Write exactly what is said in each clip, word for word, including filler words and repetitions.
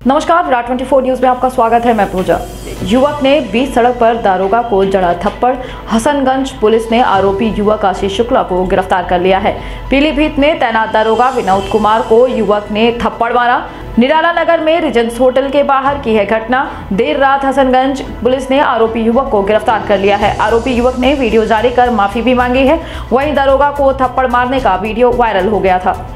नमस्कार, विराट चौबीस न्यूज में आपका स्वागत है। मैं पूजा। युवक ने बीच सड़क पर दारोगा को जड़ा थप्पड़। हसनगंज पुलिस ने आरोपी युवक आशीष शुक्ला को गिरफ्तार कर लिया है। पीलीभीत में तैनात दारोगा विनोद कुमार को युवक ने थप्पड़ मारा। निराला नगर में रिजेंस होटल के बाहर की है घटना। देर रात हसनगंज पुलिस ने आरोपी युवक को गिरफ्तार कर लिया है। आरोपी युवक ने वीडियो जारी कर माफी भी मांगी है। वहीं दारोगा को थप्पड़ मारने का वीडियो वायरल हो गया था।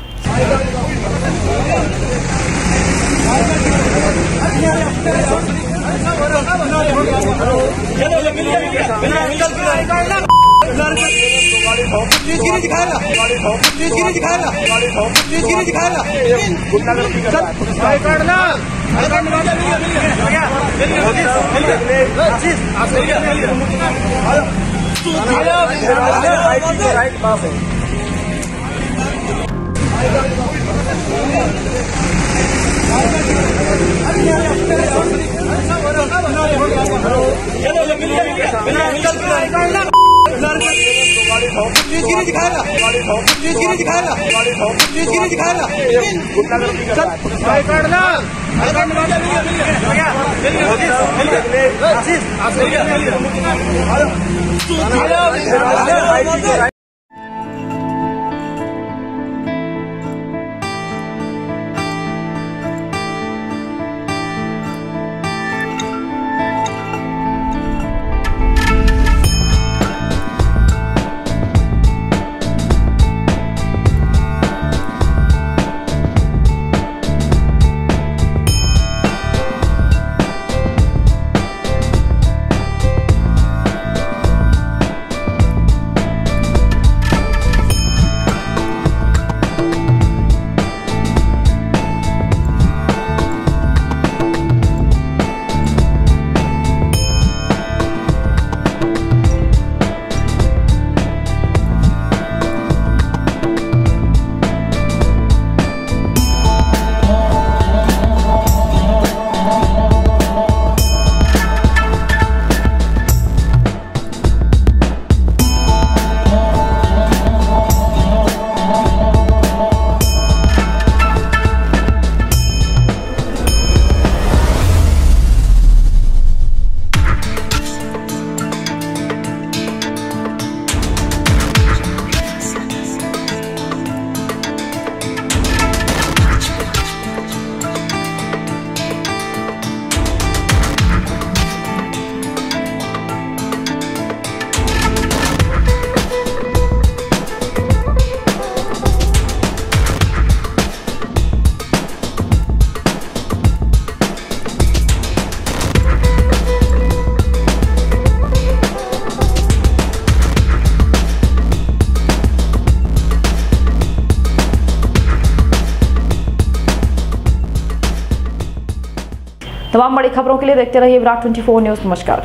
तमाम बड़ी खबरों के लिए देखते रहिए विराट चौबीस न्यूज। नमस्कार।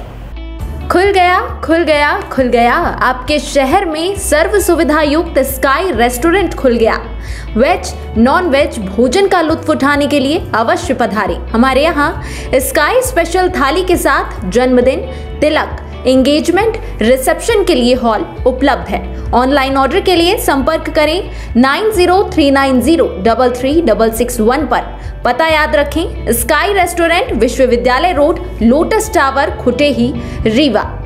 खुल गया खुल गया खुल गया आपके शहर में सर्व सुविधा युक्त स्काई रेस्टोरेंट खुल गया। वेज नॉन वेज भोजन का लुत्फ उठाने के लिए अवश्य पधारें। हमारे यहाँ स्काई स्पेशल थाली के साथ जन्मदिन, तिलक, एंगेजमेंट, रिसेप्शन के लिए हॉल उपलब्ध है। ऑनलाइन ऑर्डर के लिए संपर्क करें nine zero three nine zero double three double six one पर। पता याद रखें, स्काई रेस्टोरेंट, विश्वविद्यालय road, lotus tower, Khutehi, Rewa.